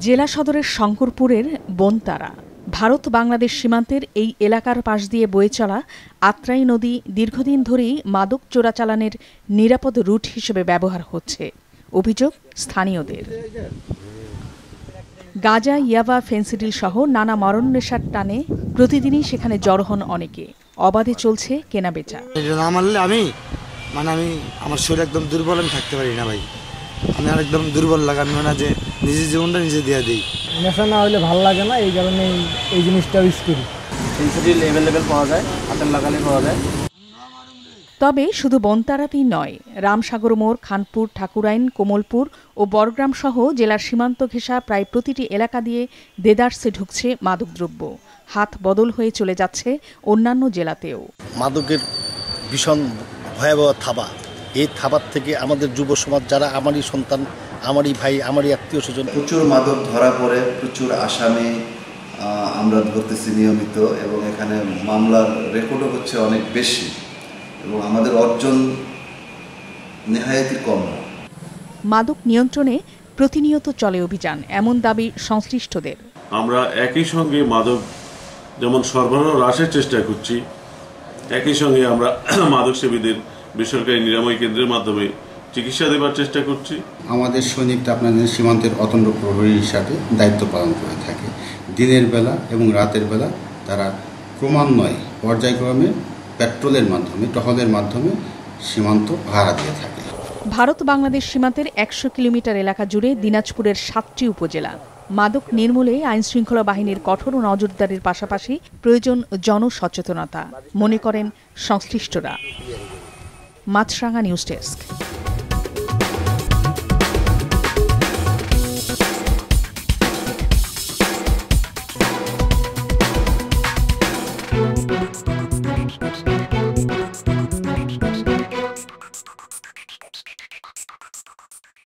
জেলা সদরের শঙ্করপুরের বনতারা ভারত বাংলাদেশ সীমান্তের এই এলাকার পাশ দিয়ে বয়ে চলা আত্রাই নদী দীর্ঘদিন ধরেই মাদক চোরাচালানের নিরাপদ রুট হিসেবে ব্যবহার হচ্ছে, অভিযোগ স্থানীয়দের। গাঁজা, ইয়াবা, ফেন্সিডিল সহ নানা মরণ নেশার টানে প্রতিদিনই সেখানে জড়ো হন অনেকে। অবাধে চলছে কেনাবেচা। আমি আমার শরীর একদম দুর্বল, আমি থাকতে পারি না ভাই। আমি আর একদম দুর্বল লাগে, আমি মানে যে নিজের জীবনটা নিজে দিয়ে দিই। নেশা না হলে ভালো লাগে না, এই কারণে এই জিনিসটা ইউজ করি। ফেন্সিডিল অ্যাভেলেবেল পাওয়া যায়, হাতের লাগালে পাওয়া যায়। তবে শুধু বনতারাতেই নয়, রামসাগর মোড়, খানপুর, ঠাকুরাইন, কোমলপুর ও বড়গ্রাম সহ জেলার সীমান্ত ঘেঁষা প্রায় প্রতিটি এলাকা দিয়ে দেদারসে ঢুকছে মাদকদ্রব্য। হাত বদল হয়ে চলে যাচ্ছে অন্যান্য জেলাতেও। মাদকের ভীষণ ভয়াবহ থাবা, এই থাবার থেকে আমাদের যুব সমাজ যারা আমারই সন্তান, আমারই ভাই, আমারই আত্মীয় স্বজন, প্রচুর মাদক ধরা পড়ে, প্রচুর আসামি আমরা ধরতেছি নিয়মিত, এবং এখানে মামলার রেকর্ডও হচ্ছে অনেক বেশি, এবং আমাদের অর্জন নেহায়েতই কম। মাদক নিয়ন্ত্রণে প্রতিনিয়ত চলে অভিযান, এমন দাবি সংশ্লিষ্টদের। আমরা একই সঙ্গে মাদক যেমন সরবরাহ হ্রাসের চেষ্টা করছি, একই সঙ্গে আমরা মাদক সেবীদের বেসরকারি নিরাময় কেন্দ্রের মাধ্যমে চিকিৎসা দেওয়ার চেষ্টা করছি। আমাদের সৈনিকরা আপনাদের সীমান্তের অতন্দ্র প্রহরী হিসাবে দায়িত্ব পালন করে থাকে। দিনের বেলা এবং রাতের বেলা তারা ক্রমান্বয়ে পর্যায়ক্রমে পেট্রোলের মাধ্যমে, টহলের মাধ্যমে সীমান্ত পাহারা দিয়ে থাকে। ভারত বাংলাদেশ সীমান্তের ১০০ কিলোমিটার এলাকা জুড়ে দিনাজপুরের ৭টি উপজেলা। মাদক নির্মূলে আইনশৃঙ্খলা বাহিনীর কঠোর নজরদারির পাশাপাশি প্রয়োজন জনসচেতনতা, মনে করেন সংশ্লিষ্টরা। Maasranga news desk.